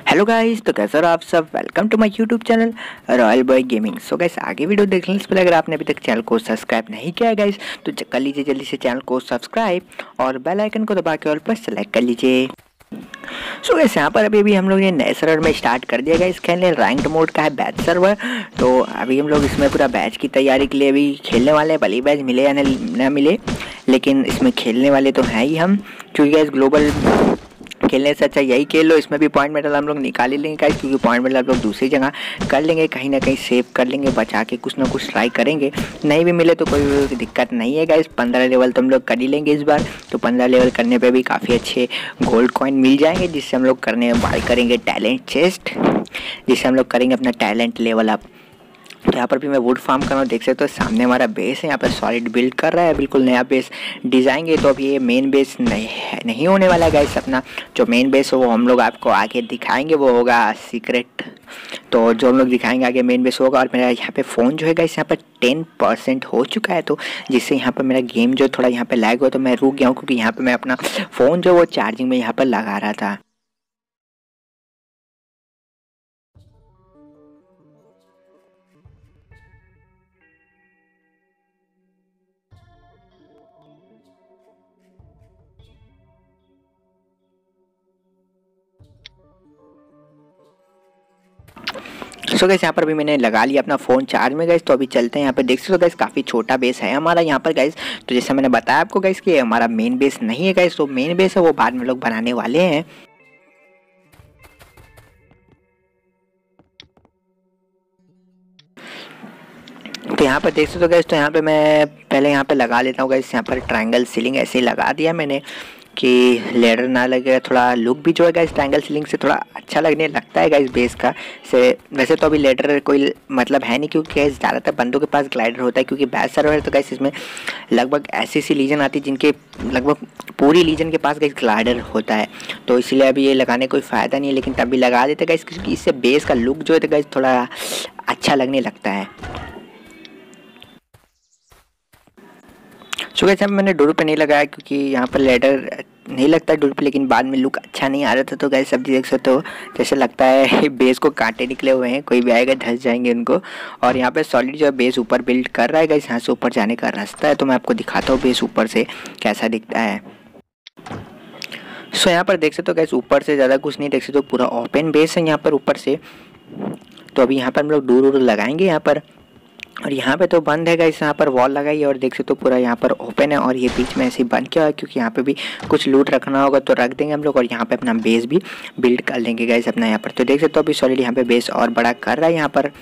Hello guys, तो कैसे हो आप सब। Welcome to my YouTube channel royal boy gaming. So guys, आगे वीडियो देखने से पहले अगर आपने अभी तक चैनल को सब्सक्राइब नहीं किया है गाइस, तो कर लीजिए जल्दी से चैनल को सब्सक्राइब और बेल आइकन को दबा के ऑल पर सेलेक्ट कर लीजिए। सो गाइस, यहाँ पर अभी हम लोग ने नए सर्वर में स्टार्ट कर दिया गाइस खेलने। रैंक्ड मोड का है बैच सर्वर। तो अभी हम लोग इसमें पूरा बैच की तैयारी के लिए अभी खेलने वाले हैं। भले बैच मिले या ना मिले, लेकिन इसमें खेलने वाले तो हैं ही हम, क्योंकि गाइस ग्लोबल खेलने से अच्छा यही खेल लो। इसमें भी पॉइंट मेडल हम लोग निकाल ही लेंगे गाइस, क्योंकि पॉइंट मेडल हम लोग दूसरी जगह कर लेंगे, कहीं ना कहीं सेव कर लेंगे, बचा के कुछ ना कुछ ट्राई करेंगे। नहीं भी मिले तो कोई दिक्कत नहीं है गाइस। 15 लेवल तो हम लोग कर ही लेंगे इस बार। तो 15 लेवल करने पे भी काफ़ी अच्छे गोल्ड कॉइन मिल जाएंगे, जिससे हम लोग बाय करेंगे टैलेंट चेस्ट, जिससे हम लोग करेंगे अपना टैलेंट लेवल अप। तो यहाँ पर भी मैं वुड फार्म कर रहा हूँ, देख सकते हो सामने हमारा बेस है। यहाँ पर सॉलिड बिल्ड कर रहा है, बिल्कुल नया बेस डिजाइन। तो अभी ये मेन बेस नहीं होने वाला है गाइस। अपना जो मेन बेस है वो हम लोग आपको आगे दिखाएंगे, वो होगा सीक्रेट। तो जो हम लोग दिखाएंगे आगे मेन बेस होगा। और मेरा यहाँ पे फ़ोन जो है गाइस यहाँ पर 10% हो चुका है, तो जिससे यहाँ पर मेरा गेम जो थोड़ा यहाँ पर लैग हुआ, तो मैं रुक गया हूँ, क्योंकि यहाँ पर मैं अपना फ़ोन जो वो चार्जिंग में यहाँ पर लगा रहा था। सो गाइस, यहाँ पर भी मैंने लगा लिया अपना फ़ोन चार्ज में गाइस। तो अभी चलते हैं। यहाँ पे देख सकते हो गाइस, काफ़ी छोटा बेस है हमारा यहाँ पर गाइस। तो जैसे मैंने बताया आपको गाइस कि हमारा मेन बेस नहीं है गाइस, तो मेन बेस है वो बाद में लोग बनाने वाले हैं। तो यहाँ पर देख सकते हो गाइस, तो यहाँ पे मैं पहले यहाँ पे लगा लेता हूँ गाइस। यहाँ पर ट्रायंगल सीलिंग ऐसे ही लगा दिया मैंने कि लेडर ना लगे, थोड़ा लुक भी जो है गाइस ट्रायंगल सीलिंग से थोड़ा अच्छा लगने लगता है गाइस बेस का से। वैसे तो अभी लेडर कोई मतलब है नहीं, क्योंकि गाइस ज़्यादातर बंदों के पास ग्लाइडर होता है, क्योंकि बैच सर्वर है। तो गाइस इसमें लगभग ऐसी लीजन आती है जिनके लगभग पूरी लीजन के पास गाइस ग्लाइडर होता है। तो इसलिए अभी ये लगाने कोई फ़ायदा नहीं है, लेकिन तब भी लगा देते गाइस, क्योंकि इससे बेस का लुक जो है गाइस थोड़ा अच्छा लगने लगता है। सो गाइस, मैंने डोर पे नहीं लगाया, क्योंकि यहाँ पर लेडर नहीं लगता डोर पे, लेकिन बाद में लुक अच्छा नहीं आ रहा था। तो गाइस सब्जी देख सकते हो, जैसे लगता है बेस को कांटे निकले हुए हैं, कोई भी आएगा धंस जाएंगे उनको। और यहाँ पे सॉलिड जो है बेस ऊपर बिल्ड कर रहा है गाइस। यहाँ से ऊपर जाने का रास्ता है, तो मैं आपको दिखाता हूँ बेस ऊपर से कैसा दिखता है। सो यहाँ पर देख सकते हो गाइस, ऊपर से ज़्यादा कुछ नहीं देख सकते हो, पूरा ओपन बेस है यहाँ पर ऊपर से। तो अभी यहाँ पर हम लोग डोर लगाएंगे यहाँ पर। और यहाँ पे तो बंद है गाइस, यहाँ पर वॉल लगाई है और देख सकते हो पूरा यहाँ पर ओपन है। और ये बीच में ऐसे ही बंद किया है, क्योंकि यहाँ पे भी कुछ लूट रखना होगा तो रख देंगे हम लोग। और यहाँ पे अपना बेस भी बिल्ड कर लेंगे गाइस अपना यहाँ पर। तो देख सकते हो अभी सॉलिड यहाँ पे बेस और बड़ा कर रहा है यहाँ पर।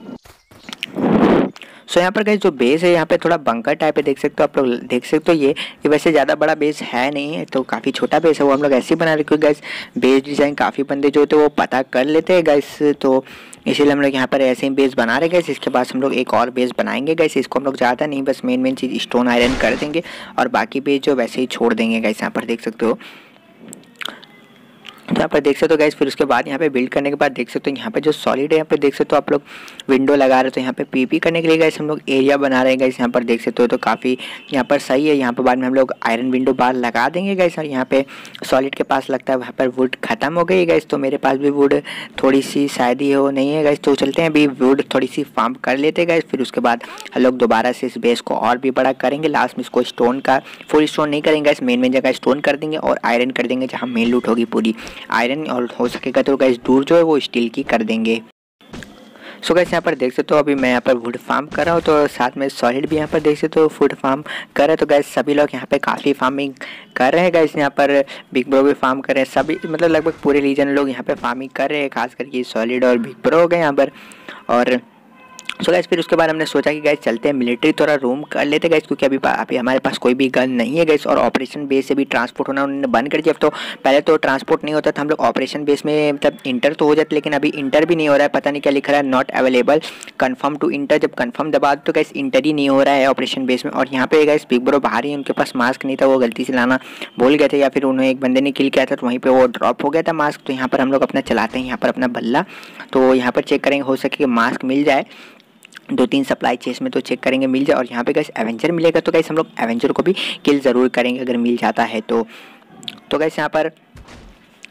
सो यहाँ पर गाइस जो बेस है यहाँ पे थोड़ा बंकर टाइप है, देख सकते हो आप लोग। देख सकते हो ये वैसे ज़्यादा बड़ा बेस है नहीं है, तो काफ़ी छोटा बेस है। वो हम लोग ऐसे ही बना रहे, क्योंकि गाइस बेस डिज़ाइन काफ़ी बंदे जो होते हैं वो पता कर लेते हैं गाइस। तो इसीलिए हम लोग यहाँ पर ऐसे ही बेस बना रहे गाइस। इसके बाद हम लोग एक और बेस बनाएंगे गाइस। इसको हम लोग ज़्यादा नहीं, बस मेन चीज़ स्टोन आयरन कर देंगे, और बाकी बेस जो वैसे ही छोड़ देंगे गाइस। यहाँ पर देख सकते हो, तो यहाँ पर देख सकते हो गाइस। फिर उसके बाद यहाँ पे बिल्ड करने के बाद देख सकते हो यहाँ पे जो सॉलिड है, यहाँ पे देख सकते हो आप लोग विंडो लगा रहे हो। तो यहाँ पे पीपी करने के लिए गाइस हम लोग एरिया बना रहे हैं गाइस। यहाँ पर देख सकते हो तो काफ़ी यहाँ पर सही है। यहाँ पर बाद में हम लोग आयरन विंडो बार लगा देंगे गाइस। और यहाँ पे सॉलिड के पास लगता है वहाँ पर वुड खत्म हो गई गाइस, तो मेरे पास भी वुड थोड़ी सी शायद ही हो नहीं है गाइस। तो चलते हैं अभी वुड थोड़ी सी फार्म कर लेते हैं गाइस। फिर उसके बाद हम लोग दोबारा से इस बेस को और भी बड़ा करेंगे। लास्ट में इसको स्टोन का फुल स्टोन नहीं करेंगे गाइस, मेन जगह स्टोन कर देंगे और आयरन कर देंगे जहाँ मेन लूट होगी पूरी आयरन। और हो सकेगा तो गाइस दूर जो है वो स्टील की कर देंगे। सो गाइस यहाँ पर देख सकते हो अभी मैं यहाँ पर वुड फार्म कर रहा हूँ, तो साथ में सॉलिड भी यहाँ पर देख सकते हो वुड फार्म कर रहे हैं। तो गाइस सभी लोग यहाँ पे काफ़ी फार्मिंग कर रहे हैं गाइस। यहाँ पर बिग ब्रो भी फार्म कर रहे हैं, सभी मतलब लगभग पूरे रीजन लोग यहाँ पे फार्मिंग कर रहे हैं, खास करके सॉलिड और बिग ब्रो हो गए यहाँ पर। और सो गाइस फिर उसके बाद हमने सोचा कि गाइस चलते हैं मिलिट्री थोड़ा रूम कर लेते गाइस, क्योंकि अभी हमारे पास कोई भी गन नहीं है गाइस। और ऑपरेशन बेस से भी ट्रांसपोर्ट होना उन्होंने बंद कर दिया। अब तो पहले तो ट्रांसपोर्ट नहीं होता था, हम लोग ऑपरेशन बेस में मतलब इंटर तो हो जाते, लेकिन अभी इंटर भी नहीं हो रहा है। पता नहीं क्या लिख रहा है, not available confirm to enter. जब कन्फर्म दबा दो तो गाइस इंटर ही नहीं हो रहा है ऑपरेशन बेस में। और यहाँ पे गाइस बिग ब्रो बाहर ही, उनके पास मास्क नहीं था, वो गलती से लाना भूल गए थे, या फिर उन्हें एक बंदे ने किल किया था तो वहीं पर वो ड्रॉप हो गया था मास्क। तो यहाँ पर हम लोग अपना चलाते हैं यहाँ पर अपना बल्ला। तो यहाँ पर चेक करेंगे, हो सके मास्क मिल जाए 2-3 सप्लाई चेस में, तो चेक करेंगे मिल जाए। और यहाँ पे गाइस एवेंजर मिलेगा, तो गाइस हम लोग एवेंजर को भी किल ज़रूर करेंगे अगर मिल जाता है तो। गाइस यहाँ पर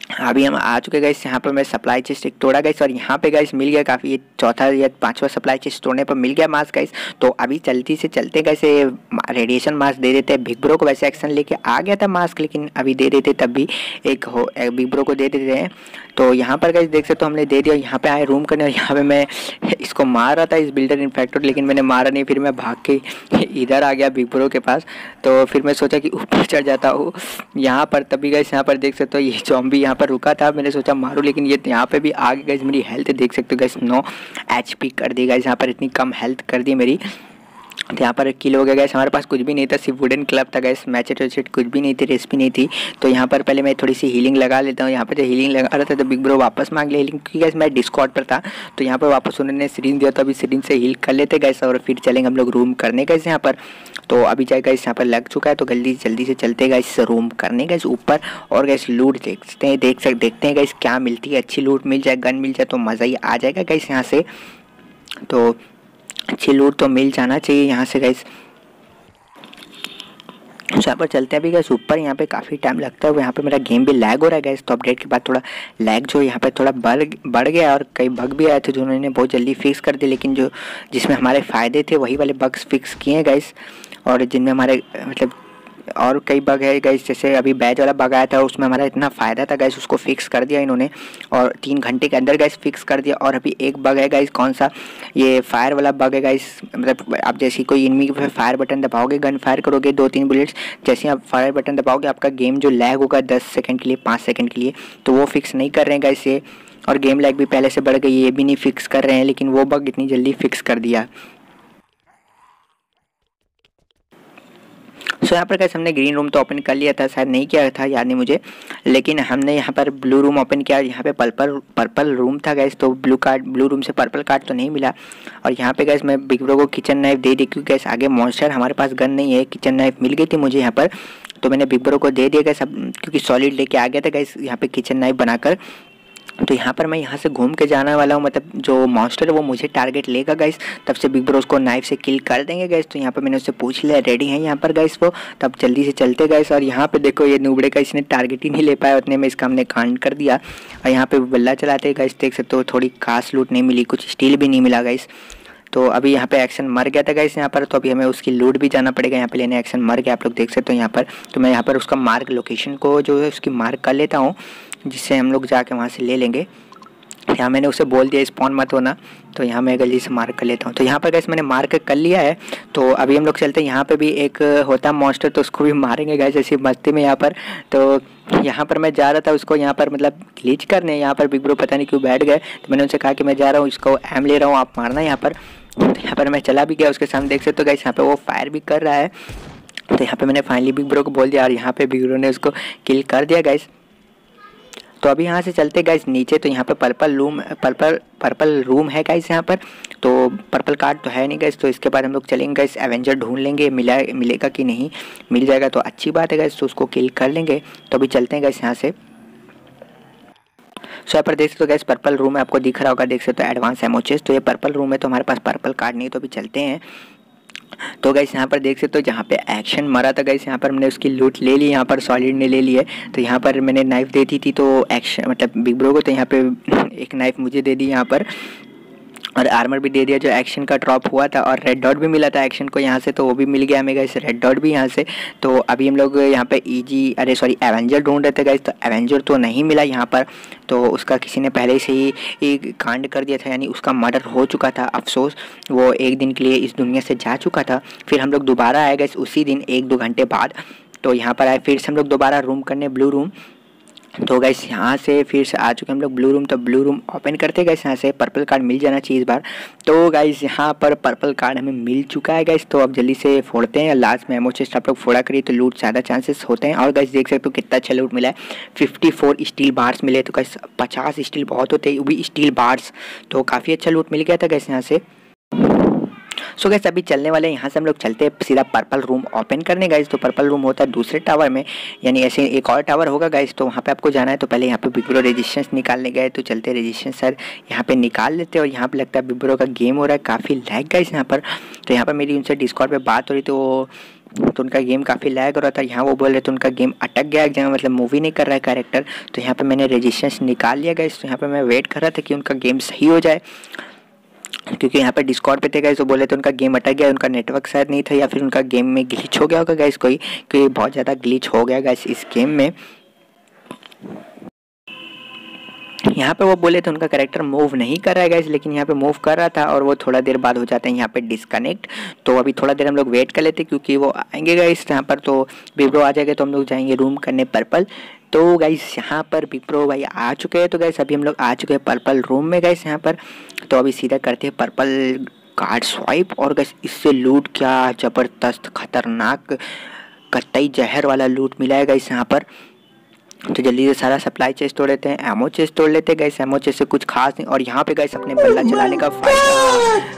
अभी हम आ चुके गए यहाँ पर मैं सप्लाई चेस्ट एक तोड़ा गई और यहाँ पे गाइस मिल गया काफ़ी, ये चौथा या पांचवा सप्लाई चेस्ट तोड़ने पर मिल गया मास्क गाइस। तो अभी जल्दी से चलते कैसे रेडिएशन मास्क दे देते हैं बिग ब्रो को। वैसे एक्शन लेके आ गया था मास्क, लेकिन अभी दे देते तब भी एक बिग ब्रो को दे देते हैं। तो यहाँ पर गाइस देख सकते हो हमने दे दिया। यहाँ पे आए रूम करने और यहाँ पे मैं इसको मार रहा था इस बिल्डर इन्फेक्टर, लेकिन मैंने मारा नहीं। फिर मैं भाग के इधर आ गया बिग ब्रो के पास। तो फिर मैं सोचा कि ऊपर चढ़ जाता हूँ यहाँ पर, तभी गाइस यहाँ पर देख सकते हो ये ज़ॉम्बी यहाँ पर रुका था। मैंने सोचा मारूं, लेकिन ये यहाँ पे भी आगे गाइस मेरी हेल्थ देख सकते हो गाइस 9 HP कर दी गाइस। यहाँ पर इतनी कम हेल्थ कर दी मेरी। तो यहाँ पर किल हो गया गैस। हमारे पास कुछ भी नहीं था, सिर्फ वुडन क्लब था गैस, मैचेट वैचेट कुछ भी नहीं थी, रेसिपी नहीं थी। तो यहाँ पर पहले मैं थोड़ी सी हीलिंग लगा लेता हूँ। यहाँ पर जब हीलिंग लगा रहा था तो बिग ब्रो वापस मांग लिया हीलिंग, क्योंकि गैस मैं डिस्कॉर्ड पर था। तो यहाँ पर वापस उन्होंने सिरिंज दिया, तो अभी सिरिंज से हील कर लेते गैस और फिर चलेंगे हम लोग रूम करने गैस यहाँ पर। तो अभी जाए गैस यहाँ पर लग चुका है, तो जल्दी से चलते गैस रूम करने गैस ऊपर। और गैस लूट देखते हैं गैस क्या मिलती है। अच्छी लूट मिल जाए, गन मिल जाए तो मज़ा ही आ जाएगा गैस यहाँ से। तो अच्छी लूट तो मिल जाना चाहिए यहाँ से गैस। यहाँ पर चलते हैं अभी गैस ऊपर। यहाँ पे काफ़ी टाइम लगता है, यहाँ पे मेरा गेम भी लैग हो रहा है गैस। तो अपडेट के बाद थोड़ा लैग जो यहाँ पे थोड़ा बढ़ गया और कई बग भी आए थे जो उन्होंने बहुत जल्दी फिक्स कर दिए। लेकिन जो जिसमें हमारे फ़ायदे थे वही वाले बग्स फिक्स किए हैं गैस। और जिनमें हमारे मतलब और कई बग है गैस, जैसे अभी बैच वाला बग आया था उसमें हमारा इतना फ़ायदा था गैस, उसको फिक्स कर दिया इन्होंने और 3 घंटे के अंदर गैस फिक्स कर दिया। और अभी एक बग है गैस, कौन सा, ये फायर वाला बग है गैस। मतलब आप जैसे कोई इनमी पे फायर बटन दबाओगे, गन फायर करोगे 2-3 बुलेट्स, जैसे आप फायर बटन दबाओगे आपका गेम जो लैग होगा 10 सेकंड के लिए 5 सेकंड के लिए, तो वो फिक्स नहीं कर रहे हैं गैस ये। और गेम लैग भी पहले से बढ़ गई, ये भी नहीं फिक्स कर रहे हैं, लेकिन वो बग इतनी जल्दी फिक्स कर दिया। सो यहाँ पर कैसे हमने ग्रीन रूम तो ओपन कर लिया था, शायद नहीं किया था, याद नहीं मुझे। लेकिन हमने यहाँ पर ब्लू रूम ओपन किया। यहाँ पे पर्पल रूम था गैस, तो ब्लू रूम से पर्पल कार्ड तो नहीं मिला। और यहाँ पे गैस मैं बिग ब्रो को किचन नाइफ दे दी, क्योंकि गैस आगे मॉन्स्टर, हमारे पास गन नहीं है, किचन नाइफ मिल गई थी मुझे यहाँ पर, तो मैंने बिग ब्रो को दे दिया गैस। क्योंकि सॉलिड लेके आ गया था गैस यहाँ पे किचन नाइफ बनाकर। तो यहाँ पर मैं यहाँ से घूम के जाने वाला हूँ, मतलब जो मॉन्स्टर है वो मुझे टारगेट लेगा गाइस, तब से बिग ब्रो उसको नाइफ से किल कर देंगे गाइस। तो यहाँ पर मैंने उससे पूछ लिया, रेडी है यहाँ पर गाइस वो, तब जल्दी से चलते गाइस। और यहाँ पे देखो ये नुबड़े का इसने टारगेट ही नहीं ले पाया, उतने में इसका हमने कांड कर दिया। और यहाँ पे बल्ला चलाते गाइस, देख सकते हो थोड़ी खास लूट नहीं मिली, कुछ स्टील भी नहीं मिला गाइस। तो अभी यहाँ पे एक्शन मर गया था गाइस यहाँ पर, तो अभी हमें उसकी लूट भी जाना पड़ेगा। यहाँ पे लेने एक्शन मर गया, आप लोग देख सकते हो यहाँ पर। तो मैं यहाँ पर उसका मार्क लोकेशन को जो है उसकी मार्क कर लेता हूँ, जिससे हम लोग जाके वहाँ से ले लेंगे। यहाँ मैंने उसे बोल दिया स्पॉन मत होना, तो यहाँ मैं जल्दी से मार्क कर लेता हूँ। तो यहाँ पर गैस मैंने मार्क कर लिया है। तो अभी हम लोग चलते हैं, यहाँ पे भी एक होता मॉन्स्टर, तो उसको भी मारेंगे गैस ऐसी मस्ती में यहाँ पर। तो यहाँ पर मैं जा रहा था उसको यहाँ पर मतलब ग्लिच करने, यहाँ पर बिग ब्रो पता नहीं क्यों बैठ गए। तो मैंने उनसे कहा कि मैं जा रहा हूँ, इसको एम ले रहा हूँ, आप मारना यहाँ पर। तो यहाँ पर मैं चला भी गया उसके सामने, देख सकते हो गैस यहाँ पर वो फायर भी कर रहा है। तो यहाँ पर मैंने फाइनली बिग ब्रो को बोल दिया और यहाँ पर बिग ब्रो ने उसको किल कर दिया गैस। तो अभी यहाँ से चलते गाइस नीचे। तो यहाँ पे पर्पल रूम है गाइस यहाँ पर, तो पर्पल कार्ड तो है नहीं गाइस। तो इसके बाद हम लोग चलेंगे गाइस, एवेंजर ढूंढ लेंगे, मिलेगा कि नहीं, मिल जाएगा तो अच्छी बात है गाइस, तो उसको किल कर लेंगे। तो अभी चलते हैं गाइस यहाँ से। सो यहाँ पर देख सकते हो गाइस पर्पल रूम है, आपको दिख रहा होगा, देख सकते हो एडवांस एमो चेस्ट। तो ये पर्पल रूम है, तो हमारे पास पर्पल कार्ड नहीं, तो अभी चलते हैं। तो गाइस यहाँ पर देख सकते हो जहाँ पे एक्शन मरा था गाइस, यहाँ पर हमने उसकी लूट ले ली, यहाँ पर सॉलिड ने ले ली है। तो यहाँ पर मैंने नाइफ दे दी थी, तो एक्शन मतलब बिग ब्रो को, तो यहाँ पे एक नाइफ मुझे दे दी यहाँ पर, और आर्मर भी दे दिया जो एक्शन का ड्रॉप हुआ था। और रेड डॉट भी मिला था एक्शन को यहाँ से, तो वो भी मिल गया हमें गाइस, रेड डॉट भी यहाँ से। तो अभी हम लोग यहाँ पे एवेंजर ढूंढ रहे थे गाइस, तो एवेंजर तो नहीं मिला यहाँ पर। तो उसका किसी ने पहले से ही एक कांड कर दिया था, यानी उसका मर्डर हो चुका था। अफसोस वो एक दिन के लिए इस दुनिया से जा चुका था। फिर हम लोग दोबारा आए गाइस उसी दिन 1-2 घंटे बाद। तो यहाँ पर आए फिर से हम लोग दोबारा रूम करने, ब्लू रूम। तो गाइस यहाँ से फिर से आ चुके हम लोग ब्लू रूम। तो ब्लू रूम ओपन करते गाइस, यहाँ से पर्पल कार्ड मिल जाना चाहिए इस बार। तो गाइस यहाँ पर पर्पल कार्ड हमें मिल चुका है गाइस। तो अब जल्दी से फोड़ते हैं, लास्ट में एमो चेस्ट आप लोग फोड़ा करिए तो लूट ज़्यादा चांसेस होते हैं। और गाइस देख सकते हो कितना अच्छा लूट मिला है, 54 स्टील बार्स मिले। तो गाइस 50 स्टील बहुत होते हैं, वो भी स्टील बार्स, तो काफ़ी अच्छा लूट मिल गया था गाइस यहाँ से। सो गाइस अभी चलने वाले यहाँ से हम लोग चलते हैं सीधा पर्पल रूम ओपन करने गाइस। तो पर्पल रूम होता है दूसरे टावर में, यानी ऐसे एक और टावर होगा गाइस, तो वहाँ पे आपको जाना है। तो पहले यहाँ पे बिग ब्रो रेजिस्टेंस निकालने गए, तो चलते रेजिस्टेंस सर यहाँ पे निकाल लेते हैं। और यहाँ पे लगता है बिग ब्रो का गेम हो रहा है, काफ़ी लैग गाइस यहाँ पर। तो यहाँ पर मेरी उनसे डिस्कॉर्ड पे बात हो रही, तो तो उनका गेम काफ़ी लैग हो रहा था। यहाँ वो बोल रहे थे उनका गेम अटक गया एक जगह, मतलब मूवी नहीं कर रहा है कैरेक्टर। तो यहाँ पे मैंने रजिस्ट्रेशन निकाल लिया गाइस। तो यहाँ पे मैं वेट कर रहा था कि उनका गेम सही हो जाए, क्योंकि यहाँ पे डिस्कॉर्ड पे थे गाइस, तो बोले तो उनका गेम अटक गया, उनका नेटवर्क शायद नहीं था या फिर उनका गेम में ग्लिच हो गया होगा गाइस कोई, क्योंकि बहुत ज़्यादा ग्लिच हो गया गाइस इस गेम में। यहाँ पे वो बोले थे उनका कैरेक्टर मूव नहीं कर रहा है गाइस, लेकिन यहाँ पे मूव कर रहा था और वो थोड़ा देर बाद हो जाता है यहाँ पे डिस्कनेक्ट। तो अभी थोड़ा देर हम लोग वेट कर लेते क्योंकि वो आएंगे गाइस यहाँ पर, तो विप्रो आ जाएगा तो हम लोग जाएंगे रूम करने पर्पल। तो गाइस यहाँ पर विप्रो भाई आ चुके हैं। तो गाइस अभी हम लोग आ चुके हैं पर्पल रूम में गाइस यहाँ पर। तो अभी सीधा करते हैं पर्पल कार्ड स्वाइप, और गाइस इससे लूट क्या ज़बरदस्त खतरनाक कत्तई जहर वाला लूट मिला है गाइस यहाँ पर। तो जल्दी से सारा सप्लाई चेस्ट तोड़ लेते हैं, एमओ चेस्ट तोड़ लेते हैं गाइस। एमओ चेस्ट से कुछ खास नहीं, और यहाँ पे गाइस अपने बल्ला चलाने का फायदा।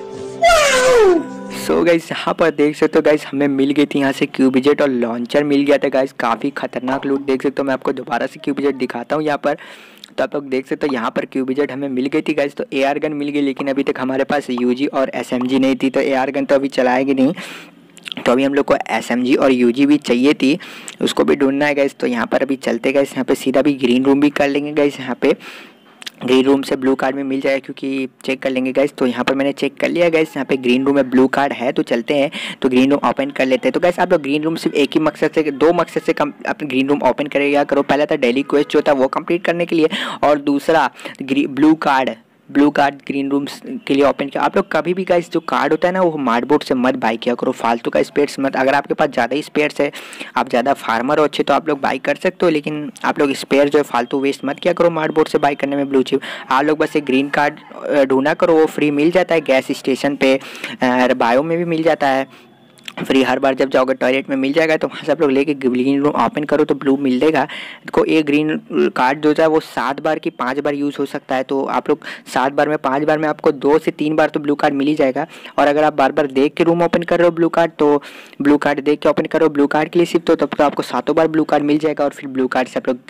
सो गाइस यहाँ पर देख सकते हो गाइस हमें मिल गई थी यहाँ से क्यूबिजेट और लॉन्चर मिल गया था गाइस। काफ़ी खतरनाक लूट देख सकते हो। मैं आपको दोबारा से क्यूबिजेट दिखाता हूँ यहाँ पर। तो आप लोग देख सकते हो यहाँ पर क्यूबिजेट हमें मिल गई थी गाइस। तो एआर गन मिल गई, लेकिन अभी तक हमारे पास यूजी और एसएमजी नहीं थी, तो एआर गन तो अभी चलाएगी नहीं। तो अभी हम लोग को एसएमजी और यूजी भी चाहिए थी, उसको भी ढूंढना है गाइस। तो यहाँ पर अभी चलते गाइस, यहाँ पे सीधा भी ग्रीन रूम भी कर लेंगे गाइस। यहाँ पे ग्रीन रूम से ब्लू कार्ड में मिल जाएगा, क्योंकि चेक कर लेंगे गाइस। तो यहाँ पर मैंने चेक कर लिया गाइस, यहाँ पे ग्रीन रूम में ब्लू कार्ड है। तो चलते हैं, तो ग्रीन रूम ओपन कर लेते हैं। तो गाइस आप लोग ग्रीन रूम सिर्फ एक ही मकसद से, दो मकसद से अपने ग्रीन रूम ओपन करेगा करो। पहला था डेली क्वेस्ट जो था वो कंप्लीट करने के लिए, और दूसरा ब्लू कार्ड ग्रीन रूम्स के लिए ओपन किया। आप लोग कभी भी गाइस जो कार्ड होता है ना वो मार्डबोर्ड से मत बाई किया करो, फालतू का स्पेयर्स मत। अगर आपके पास ज़्यादा ही स्पेयर्स है, आप ज़्यादा फार्मर हो अच्छे, तो आप लोग बाई कर सकते हो, लेकिन आप लोग स्पेयर जो है फालतू वेस्ट मत किया करो मार्डबोर्ड से बाई करने में ब्लू चिप। आप लोग बस एक ग्रीन कार्ड ढूंढा करो, वो फ्री मिल जाता है गैस स्टेशन पे, बायो में भी मिल जाता है फ्री। हर बार जब जाओगे टॉयलेट में मिल जाएगा, तो वहाँ से आप लोग लेके ग्रीन रूम ओपन करो तो ब्लू मिल देगा। को एक ग्रीन कार्ड जो है वो 7 बार की 5 बार यूज़ हो सकता है। तो आप लोग 7 बार में 5 बार में आपको 2 से 3 बार तो ब्लू कार्ड मिल ही जाएगा। और अगर आप बार बार देख के रूम ओपन कर रहे हो ब्लू कार्ड, तो ब्लू कार्ड देख के ओपन करो ब्लू कार्ड के लिए सिर्फ, तो तब तो आपको 7 बार ब्लू कार्ड मिल जाएगा। और फिर ब्लू कार्ड से आप लोग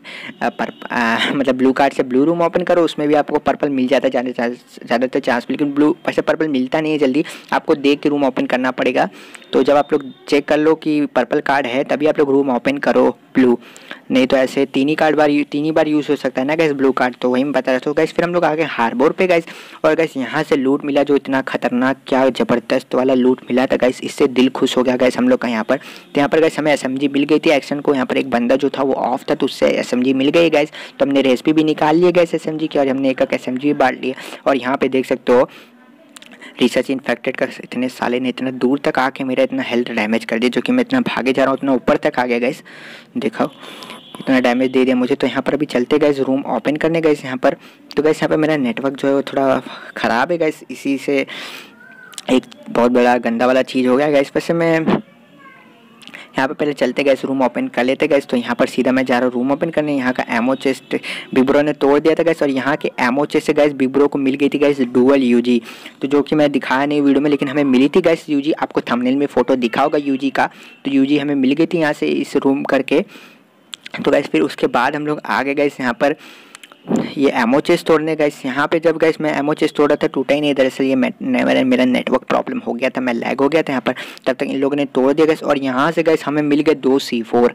मतलब ब्लू कार्ड से ब्लू रूम ओपन करो, उसमें भी आपको पर्पल मिल जाता है ज़्यादातर चांस, लेकिन ब्लू वैसे पर्पल मिलता नहीं है जल्दी, आपको देख के रूम ओपन करना पड़ेगा। तो जब आप लोग चेक कर लो कि पर्पल कार्ड है तभी आप लोग रूम ओपन करो ब्लू, नहीं तो ऐसे तीन ही बार यूज़ हो सकता है ना गैस ब्लू कार्ड। तो वही मैं बता रहा था। तो गैस फिर हम लोग आगे हार्बर पे गैस, और गैस यहाँ से लूट मिला जो इतना खतरनाक क्या ज़बरदस्त वाला लूट मिला था गैस, इससे दिल खुश हो गया गैस हम लोग का यहाँ पर। तो यहाँ पर गैस हमें एसएमजी मिल गई थी एक्शन को। यहाँ पर एक बंदा जो था वो ऑफ था, तो उससे एसएमजी मिल गई गैस। तो हमने रेसिपी भी निकाल लिया गैस एसएमजी की, और हमने एक एसएमजी भी बांट लिया। और यहाँ पे देख सकते हो रिसर्च इन्फेक्टेड का इतने साले ने इतना दूर तक आके मेरा इतना हेल्थ डैमेज कर दिया, जो कि मैं इतना भागे जा रहा हूँ उतना ऊपर तक आ गया गैस। देखो इतना डैमेज दे दिया मुझे। तो यहाँ पर अभी चलते गए रूम ओपन करने गए यहाँ पर। तो गैस यहाँ पर मेरा नेटवर्क जो है वो थोड़ा ख़राब है गैस, इसी से एक बहुत बड़ा गंदा वाला चीज़ हो गया गैस। वैसे मैं यहाँ पे पहले चलते गए रूम ओपन कर लेते गए। तो यहाँ पर सीधा मैं जा रहा हूँ रूम ओपन करने। यहाँ का एमओ चेस्ट विब्रो ने तोड़ दिया था गैस, और यहाँ के एमओ चेस्ट से गैस विब्रो को मिल गई थी गैस डुअल यूजी, तो जो कि मैं दिखाया नहीं वीडियो में, लेकिन हमें मिली थी गैस यूजी। आपको थंबनेल में फोटो दिखा होगा यूजी का। तो यूजी हमें मिल गई थी यहाँ से इस रूम करके। तो गैस फिर उसके बाद हम लोग आ गए गैस यहाँ पर ये एमओ चेस्ट तोड़ने गैस। यहाँ पे जब गैस मैं एमओ चेस्ट तोड़ा था टूटा ही नहीं, दरअसल ये मेरा नेटवर्क प्रॉब्लम हो गया था, मैं लैग हो गया था यहाँ पर। तब तक इन लोगों ने तोड़ दिया गैस। और यहाँ से गैस हमें मिल गए 2 C4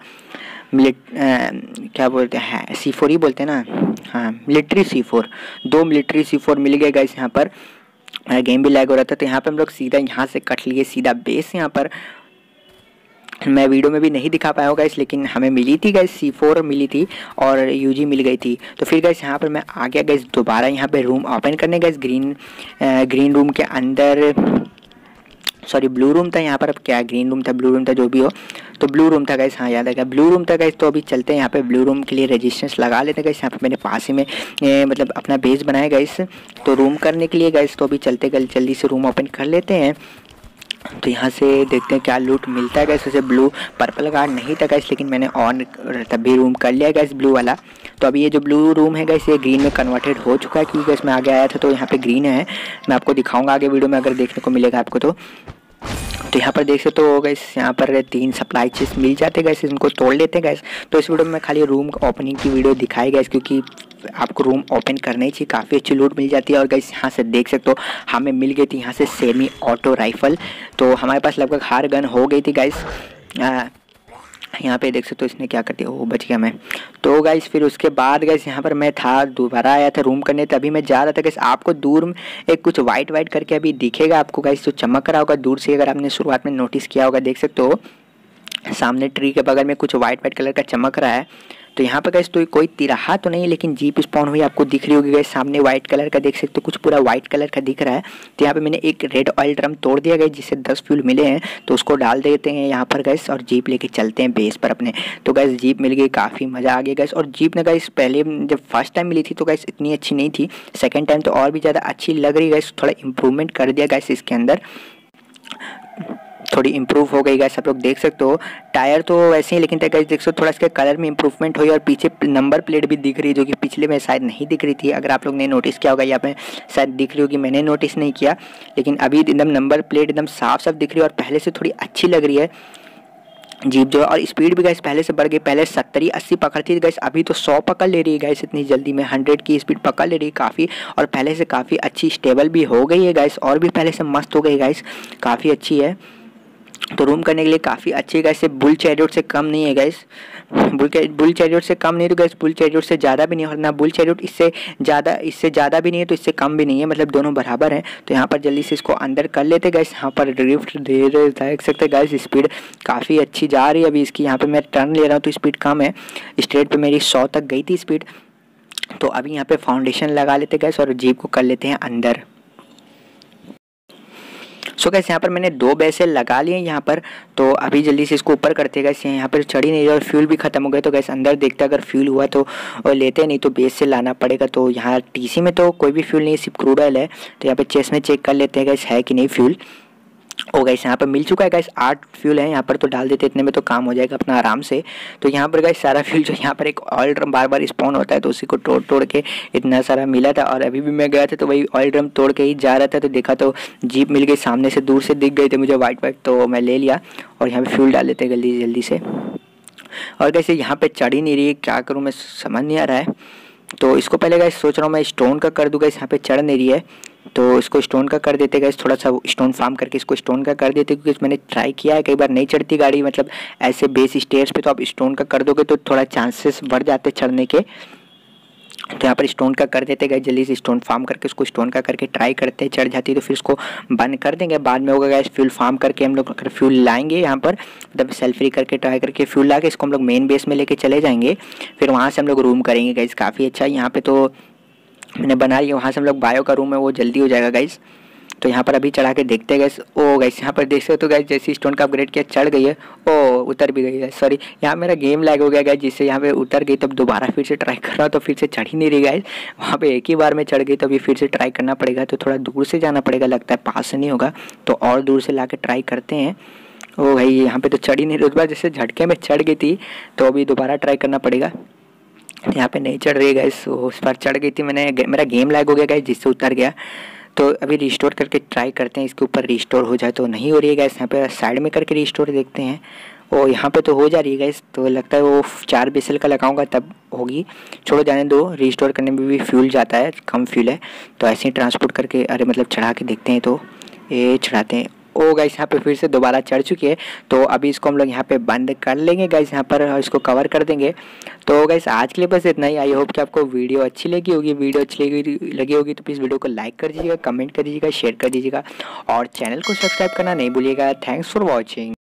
क्या बोलते हैं, C4 ही बोलते हैं ना, हाँ मिलिट्री C4, 2 मिलिट्री C4 मिल गए गैस यहाँ पर। गेम भी लैग हो रहा था। तो यहाँ पर हम लोग सीधा यहाँ से कट लिए सीधा बेस। यहाँ पर मैं वीडियो में भी नहीं दिखा पाया होगा इस, लेकिन हमें मिली थी गैस C4 मिली थी और यूजी मिल गई थी। तो फिर गैस यहाँ पर मैं आ गया गैस दोबारा यहाँ पे रूम ओपन करने गैस ग्रीन रूम के अंदर, सॉरी ब्लू रूम था यहाँ पर। अब क्या ग्रीन रूम था ब्लू रूम था जो भी हो, तो ब्लू रूम था गैस, हाँ याद आ गया ब्लू रूम था गैस। तो अभी चलते हैं यहाँ पे ब्लू रूम के लिए रेजिस्टेंस लगा लेते हैं गैस। यहाँ पे मैंने पास ही में मतलब अपना बेस बनाया गैस तो रूम करने के लिए गैस। तो अभी चलते गए जल्दी से रूम ओपन कर लेते हैं। तो यहाँ से देखते हैं क्या लूट मिलता है गैस। वैसे ब्लू पर्पल कार्ड नहीं था गैस, लेकिन मैंने ऑन तभी रूम कर लिया गैस ब्लू वाला। तो अभी ये जो ब्लू रूम है गैस ये ग्रीन में कन्वर्टेड हो चुका है, क्योंकि गैस मैं आगे आया था तो यहाँ पे ग्रीन है। मैं आपको दिखाऊंगा आगे वीडियो में अगर देखने को मिलेगा आपको। तो यहाँ पर देख सकते हो गैस, यहाँ पर 3 सप्लाई चेस्ट मिल जाते गैस, इनको तोड़ लेते गैस। तो इस वीडियो में मैं खाली रूम ओपनिंग की वीडियो दिखाई गैस, क्योंकि आपको रूम ओपन करना ही चाहिए, काफ़ी अच्छी लूट मिल जाती है। और गाइस यहाँ से देख सकते हो हमें मिल गई थी यहाँ से सेमी ऑटो राइफल, तो हमारे पास लगभग हर गन हो गई थी गाइस। यहाँ पे देख सकते हो इसने क्या करती है, वो बच गया मैं। तो गाइस फिर उसके बाद गाइस यहाँ पर मैं था दोबारा आया था रूम करने, तभी मैं जा रहा था गाइस। आपको दूर में एक कुछ वाइट वाइट करके अभी दिखेगा आपको गाइस, तो चमक रहा होगा दूर से, अगर आपने शुरुआत में नोटिस किया होगा। देख सकते हो सामने ट्री के बगल में कुछ वाइट वाइट कलर का चमक रहा है। तो यहाँ पर गाइस तो कोई तिराहा तो नहीं है, लेकिन जीप स्पॉन हुई आपको दिख रही होगी गाइस, सामने वाइट कलर का देख सकते हो, कुछ पूरा वाइट कलर का दिख रहा है। तो यहाँ पे मैंने एक रेड ऑयल ड्रम तोड़ दिया गाइस, जिससे 10 फ्यूल मिले हैं, तो उसको डाल देते हैं यहाँ पर गाइस और जीप लेके चलते हैं बेस पर अपने। तो गाइस जीप मिल गई, काफ़ी मज़ा आ गया गाइस। और जीप ना गाइस पहले जब फर्स्ट टाइम मिली थी तो गाइस इतनी अच्छी नहीं थी, सेकेंड टाइम तो और भी ज़्यादा अच्छी लग रही गाइस, थोड़ा इंप्रूवमेंट कर दिया गाइस इसके अंदर, थोड़ी इंप्रूव हो गई गाइस। आप लोग देख सकते हो टायर तो वैसे ही, लेकिन गाइस देख सकते हो थोड़ा इसके कलर में इंप्रूवमेंट हुई, और पीछे नंबर प्लेट भी दिख रही है, जो कि पिछले में शायद नहीं दिख रही थी। अगर आप लोग ने नोटिस किया होगा, यहाँ पे शायद दिख रही होगी, मैंने नोटिस नहीं किया, लेकिन अभी एकदम नंबर प्लेट एकदम साफ साफ दिख रही है और पहले से थोड़ी अच्छी लग रही है जीप जो। और स्पीड भी गाइस पहले से बढ़ गई, पहले 70-80 पकड़ती थी गाइस, अभी तो 100 पकड़ ले रही है गाइस इतनी जल्दी में, 100 की स्पीड पकड़ ले रही है काफ़ी। और पहले से काफ़ी अच्छी स्टेबल भी हो गई है गाइस, और भी पहले से मस्त हो गई गाइस, काफ़ी अच्छी है। तो रूम करने के लिए काफ़ी अच्छी है गाइस, बुल चैरियट से कम नहीं है गाइस, बुल चैरियट से कम नहीं तो गाइस बुल चैरियट से ज़्यादा भी नहीं है, और ना बुल चैरियट इससे ज़्यादा भी नहीं है, तो इससे कम भी नहीं है, मतलब दोनों बराबर हैं। तो यहाँ पर जल्दी से इसको अंदर कर लेते गाइस। यहाँ पर ड्रिफ्ट दे देख सकते गाइस, स्पीड काफ़ी अच्छी जा रही है अभी इसकी। यहाँ पर मैं टर्न ले रहा हूँ तो स्पीड कम है, स्ट्रेट पर मेरी 100 तक गई थी स्पीड। तो अभी यहाँ पर फाउंडेशन लगा लेते गाइस और जीप को कर लेते हैं अंदर। सो गाइस यहाँ पर मैंने 2 बेसेल लगा लिए यहाँ पर, तो अभी जल्दी से इसको ऊपर करते गाइस, यहाँ पर चढ़ ही नहीं रहा और फ्यूल भी खत्म हो गया। तो गाइस अंदर देखते अगर फ्यूल हुआ तो लेते, नहीं तो बेस से लाना पड़ेगा। तो यहाँ टीसी में तो कोई भी फ्यूल नहीं है, सिर्फ क्रूड ऑयल है। तो यहाँ पे चेस्ट में चेक कर लेते हैं गाइस है कि नहीं फ्यूल। ओ गाइस यहाँ पर मिल चुका है गाइस, 8 फ्यूल है यहाँ पर, तो डाल देते, इतने में तो काम हो जाएगा अपना आराम से। तो यहाँ पर गाइस सारा फ्यूल जो यहाँ पर एक ऑयल ड्रम बार बार स्पॉन होता है, तो उसी को तोड़ तोड़ के इतना सारा मिला था। और अभी भी मैं गया था तो वही ऑयल ड्रम तोड़ के ही जा रहा था, तो देखा तो जीप मिल गई, सामने से दूर से दिख गई थी मुझे वाइट वाइट, तो मैं ले लिया और यहाँ पर फ्यूल डाल लेते जल्दी जल्दी से। और कैसे यहाँ पर चढ़ ही नहीं रही है, क्या करूँ मैं समझ नहीं आ रहा है। तो इसको पहले गाइस सोच रहा हूँ मैं स्टोन का कर दूँ गाइस, यहाँ पे चढ़ नहीं रही है, तो इसको स्टोन का कर देते गाइस, थोड़ा सा स्टोन फार्म करके इसको स्टोन का कर देते, क्योंकि मैंने ट्राई किया है कई बार नहीं चढ़ती गाड़ी, मतलब ऐसे बेस स्टेयर्स पे। तो आप स्टोन का कर दोगे तो थोड़ा चांसेस बढ़ जाते चढ़ने के। तो यहाँ पर स्टोन का कर देते गए, जल्दी से स्टोन फार्म करके उसको स्टोन का करके ट्राई करते हैं, चढ़ जाती है तो फिर उसको बंद कर देंगे। बाद में होगा गाइस फ्यूल फार्म करके हम लोग अगर फ्यूल लाएंगे यहाँ पर, मतलब सेल्फ फ्री करके ट्राई करके फ्यूल ला के इसको हम लोग मेन बेस में लेके चले जाएंगे, फिर वहाँ से हम लोग रूम करेंगे गाइस। काफ़ी अच्छा यहाँ पे तो मैंने बना लिया, वहाँ से हम लोग बायो का रूम है वो जल्दी हो जाएगा गाइस। तो यहाँ पर अभी चढ़ा के देखते हैं गाइस। ओ गाइस यहाँ पर देख सकते हो तो गाइस जैसे स्टोन का अपग्रेड किया चढ़ गई है, ओ उतर भी गई है, सॉरी यहाँ मेरा गेम लैग हो गया गाइस, जिससे यहाँ पे उतर गई। तब दोबारा फिर से ट्राई कर रहा हूँ तो फिर से चढ़ ही नहीं रही गाइस, वहाँ पे एक ही बार में चढ़ गई, तो अभी फिर से ट्राई करना पड़ेगा। तो थोड़ा दूर से जाना पड़ेगा, लगता है पास से नहीं होगा, तो और दूर से ला के ट्राई करते हैं। ओ भाई यहाँ पे तो चढ़ ही नहीं रही, उस बार जैसे झटके में चढ़ गई थी, तो अभी दोबारा ट्राई करना पड़ेगा। यहाँ पे नहीं चढ़ रही गाइस, उस पर चढ़ गई थी मैंने, मेरा गेम लैग हो गया गाइस जिससे उतर गया। तो अभी रिस्टोर करके ट्राई करते हैं, इसके ऊपर रिस्टोर हो जाए तो नहीं हो रही है गाइस। यहाँ पे साइड में करके रिस्टोर देखते हैं, ओ यहाँ पे तो हो जा रही है गाइस। तो लगता है वो 4 बेसल का लगाऊंगा तब होगी, छोड़ो जाने दो। रिस्टोर करने में भी फ्यूल जाता है, कम फ्यूल है, तो ऐसे ही ट्रांसपोर्ट करके अरे मतलब चढ़ा के देखते हैं। तो ये चढ़ाते हैं, ओ गाइस यहाँ पे फिर से दोबारा चढ़ चुकी है। तो अभी इसको हम लोग यहाँ पे बंद कर लेंगे गाइस यहाँ पर, और इसको कवर कर देंगे। तो गाइस आज के लिए बस इतना ही। आई होप कि आपको वीडियो अच्छी लगी होगी। वीडियो अच्छी लगी होगी तो प्लीज़ वीडियो को लाइक कर दीजिएगा, कमेंट कर दीजिएगा, शेयर कर दीजिएगा, और चैनल को सब्सक्राइब करना नहीं भूलिएगा। Thanks for watching.